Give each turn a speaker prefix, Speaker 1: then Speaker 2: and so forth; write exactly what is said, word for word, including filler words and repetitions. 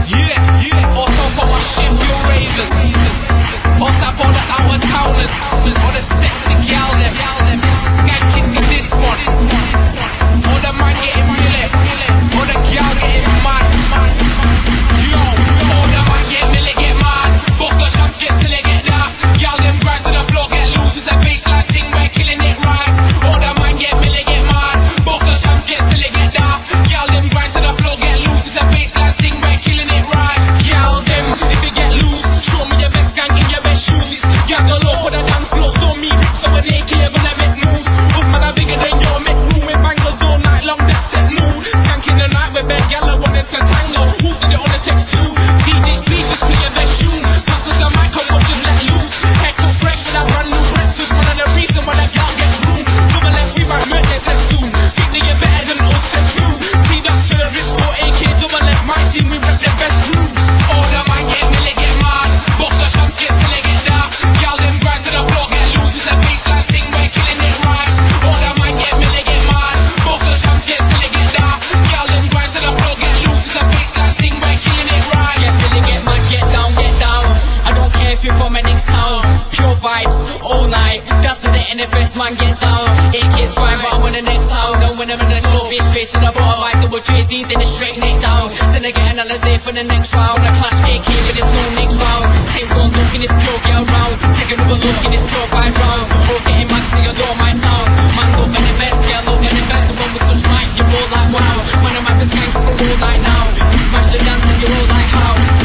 Speaker 1: Yeah, yeah. Or top on my ship, your ravers. Or top on the out of towners. Or the sexy gal them. Skanking to this one. Or the man getting millet. Or the gal getting mad. Yo, or the man get millet, get mad. Both the shots get silly, get that. Gal them grind to the floor, get loose. It's a baseline thing, we're killing it right. Or the man get millet, get mad. Both the shots get silly, get that. Gal them grind to the floor, get loose. It's a baseline thing, we're killing it right. Gal them, if you get loose, show me your best gang in your best shoes. Gal go low for the dance floor, so me rip, so when they care, gonna make moves. Both man are bigger than your make room with bangers all night long, that's set mood. Skank in the night with bad gal, I wanted to tango. Who's did it on the text too? D Js, please just play your best tune. Passes the mic, come up, just let loose. Head to fresh with a brand new breakfast. One of the reason why that gal get room. Double left, we might murder them soon. Think that you're better than us, that's you. Teed up to the wrist for A K, double left, my team, we rep the best crew. All the man get milli, get mad. Box the shams get silly, get that. Gal them grind to the floor, get loose. It's a baseline thing, we're killing it right. All the man get milli, get mad. Box the shams get silly, get that. Gal them grind to the floor, get loose. It's a baseline thing, we're killing it right.
Speaker 2: Get silly, get mad, get down, get down. I don't care if you're from a next town. Pure vibes, all night. That's to the N F S, man, get down. A K's grind, but I'm on the next sound. And when I'm in the club, it's straight to the bar. I double J D, then it's straight neck down. Then I get an Alizé for the next round. I clash A K, but it's no next round. Take one look in this pure girl round. Take another look in this pure vibe round. All getting max, so you adore my sound. Man, love N F S, girl, love N F S. So when we touch mic, you're all like wow. Man, I'm having skank for all night now. We smash the dance and you're all like how.